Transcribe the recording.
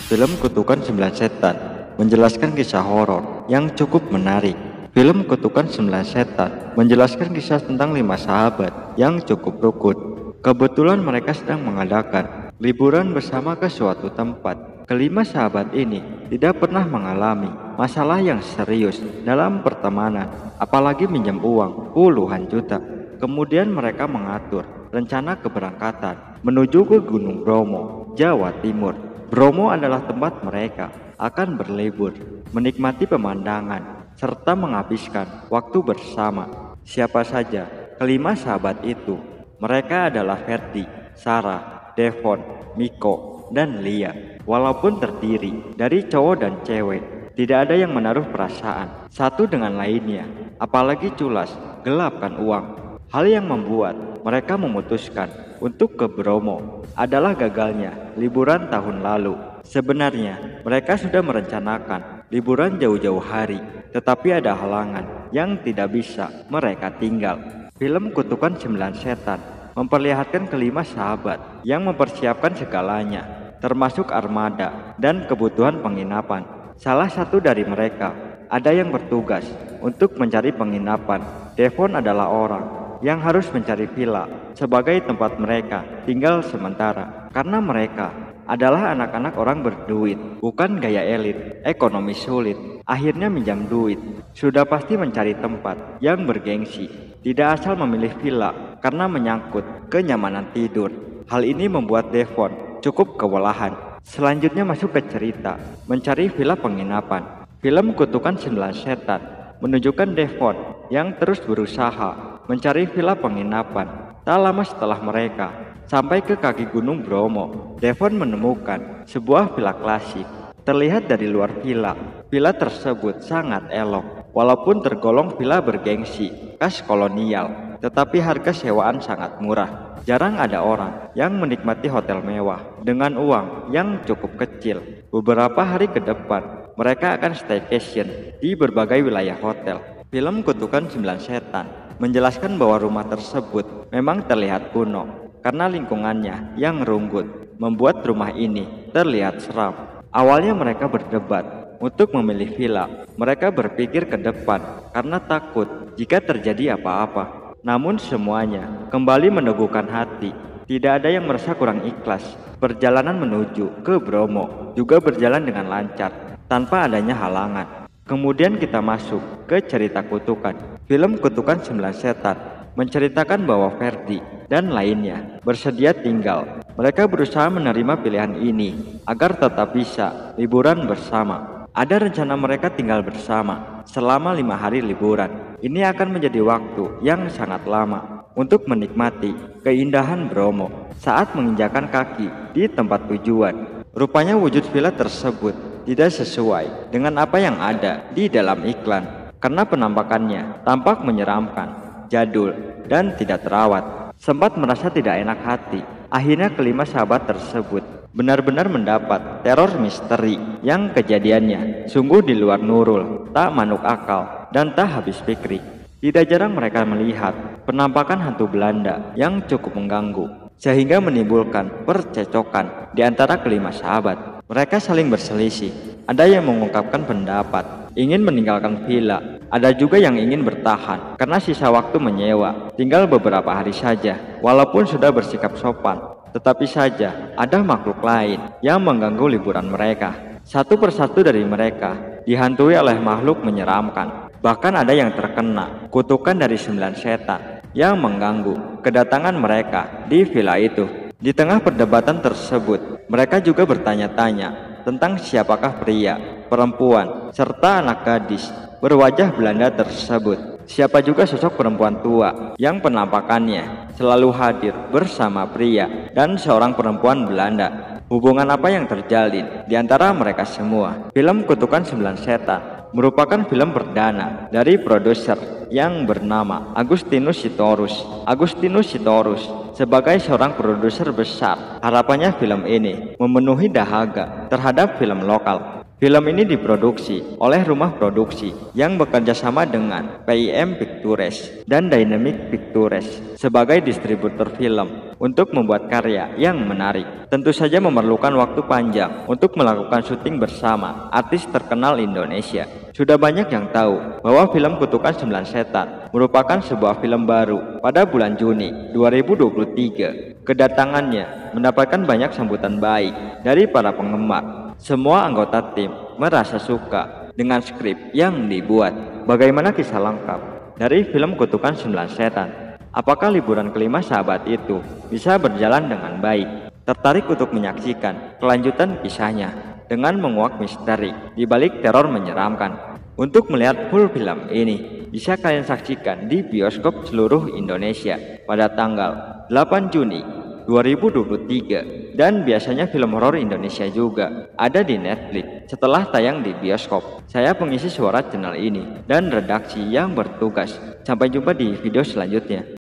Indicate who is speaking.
Speaker 1: Film Kutukan Sembilan Setan menjelaskan kisah horor yang cukup menarik. Film Kutukan Sembilan Setan menjelaskan kisah tentang 5 sahabat yang cukup rukun. Kebetulan mereka sedang mengadakan liburan bersama ke suatu tempat. Kelima sahabat ini tidak pernah mengalami masalah yang serius dalam pertemanan, apalagi minjam uang puluhan juta. Kemudian mereka mengatur rencana keberangkatan menuju ke Gunung Bromo, Jawa Timur. Bromo adalah tempat mereka akan berlibur, menikmati pemandangan, serta menghabiskan waktu bersama. Siapa saja kelima sahabat itu? Mereka adalah Ferdi, Sarah, Devon, Miko, dan Lia. Walaupun terdiri dari cowok dan cewek, tidak ada yang menaruh perasaan satu dengan lainnya, apalagi culas gelapkan uang. Hal yang membuat mereka memutuskan untuk ke Bromo adalah gagalnya liburan tahun lalu. Sebenarnya mereka sudah merencanakan liburan jauh-jauh hari, tetapi ada halangan yang tidak bisa mereka tinggal. Film Kutukan Sembilan Setan memperlihatkan kelima sahabat yang mempersiapkan segalanya, termasuk armada dan kebutuhan penginapan. Salah satu dari mereka ada yang bertugas untuk mencari penginapan. Devon adalah orang yang harus mencari villa sebagai tempat mereka tinggal sementara, karena mereka adalah anak-anak orang berduit, bukan gaya elit, ekonomi sulit. Akhirnya minjam duit, sudah pasti mencari tempat yang bergengsi, tidak asal memilih villa karena menyangkut kenyamanan tidur. Hal ini membuat Devon cukup kewalahan. Selanjutnya masuk ke cerita mencari villa penginapan. Film Kutukan Sembilan Setan menunjukkan Devon yang terus berusaha mencari villa penginapan. Tak lama setelah mereka sampai ke kaki Gunung Bromo, Devon menemukan sebuah villa klasik. Terlihat dari luar villa tersebut sangat elok. Walaupun tergolong villa bergengsi khas kolonial, tetapi harga sewaan sangat murah. Jarang ada orang yang menikmati hotel mewah dengan uang yang cukup kecil. Beberapa hari ke depan, mereka akan staycation di berbagai wilayah hotel. Film Kutukan Sembilan Setan menjelaskan bahwa rumah tersebut memang terlihat kuno karena lingkungannya yang runggut membuat rumah ini terlihat seram. Awalnya mereka berdebat untuk memilih villa. Mereka berpikir ke depan karena takut jika terjadi apa-apa. Namun semuanya kembali meneguhkan hati. Tidak ada yang merasa kurang ikhlas. Perjalanan menuju ke Bromo juga berjalan dengan lancar tanpa adanya halangan. Kemudian kita masuk ke cerita Kutukan. Film Kutukan Sembilan Setan menceritakan bahwa Ferdi dan lainnya bersedia tinggal. Mereka berusaha menerima pilihan ini agar tetap bisa liburan bersama. Ada rencana mereka tinggal bersama selama 5 hari liburan. Ini akan menjadi waktu yang sangat lama untuk menikmati keindahan Bromo. Saat menginjakan kaki di tempat tujuan, rupanya wujud villa tersebut tidak sesuai dengan apa yang ada di dalam iklan, karena penampakannya tampak menyeramkan, jadul, dan tidak terawat. Sempat merasa tidak enak hati. Akhirnya kelima sahabat tersebut benar-benar mendapat teror misteri yang kejadiannya sungguh di luar nurul, tak manuk akal, dan tak habis pikir. Tidak jarang mereka melihat penampakan hantu Belanda yang cukup mengganggu, sehingga menimbulkan percecokan di antara kelima sahabat. Mereka saling berselisih. Ada yang mengungkapkan pendapat ingin meninggalkan villa, ada juga yang ingin bertahan karena sisa waktu menyewa tinggal beberapa hari saja. Walaupun sudah bersikap sopan, tetapi saja ada makhluk lain yang mengganggu liburan mereka. Satu persatu dari mereka dihantui oleh makhluk menyeramkan. Bahkan ada yang terkena kutukan dari 9 setan yang mengganggu kedatangan mereka di villa itu. Di tengah perdebatan tersebut, mereka juga bertanya-tanya tentang siapakah pria, perempuan, serta anak gadis berwajah Belanda tersebut. Siapa juga sosok perempuan tua yang penampakannya selalu hadir bersama pria dan seorang perempuan Belanda. Hubungan apa yang terjalin di antara mereka semua? Film Kutukan Sembilan Setan merupakan film perdana dari produser yang bernama Agustinus Sitorus. Agustinus Sitorus sebagai seorang produser besar, harapannya film ini memenuhi dahaga terhadap film lokal. Film ini diproduksi oleh rumah produksi yang bekerja sama dengan PIM Pictures dan Dynamic Pictures sebagai distributor film untuk membuat karya yang menarik. Tentu saja memerlukan waktu panjang untuk melakukan syuting bersama artis terkenal Indonesia. Sudah banyak yang tahu bahwa film Kutukan 9 Setan merupakan sebuah film baru pada bulan Juni 2023. Kedatangannya mendapatkan banyak sambutan baik dari para penggemar. Semua anggota tim merasa suka dengan skrip yang dibuat. Bagaimana kisah lengkap dari film Kutukan 9 Setan? Apakah liburan kelima sahabat itu bisa berjalan dengan baik? Tertarik untuk menyaksikan kelanjutan kisahnya dengan menguak misteri di balik teror menyeramkan? Untuk melihat full film ini, bisa kalian saksikan di bioskop seluruh Indonesia pada tanggal 8 Juni 2023, dan biasanya film horor Indonesia juga ada di Netflix setelah tayang di bioskop. Saya pengisi suara channel ini dan redaksi yang bertugas. Sampai jumpa di video selanjutnya.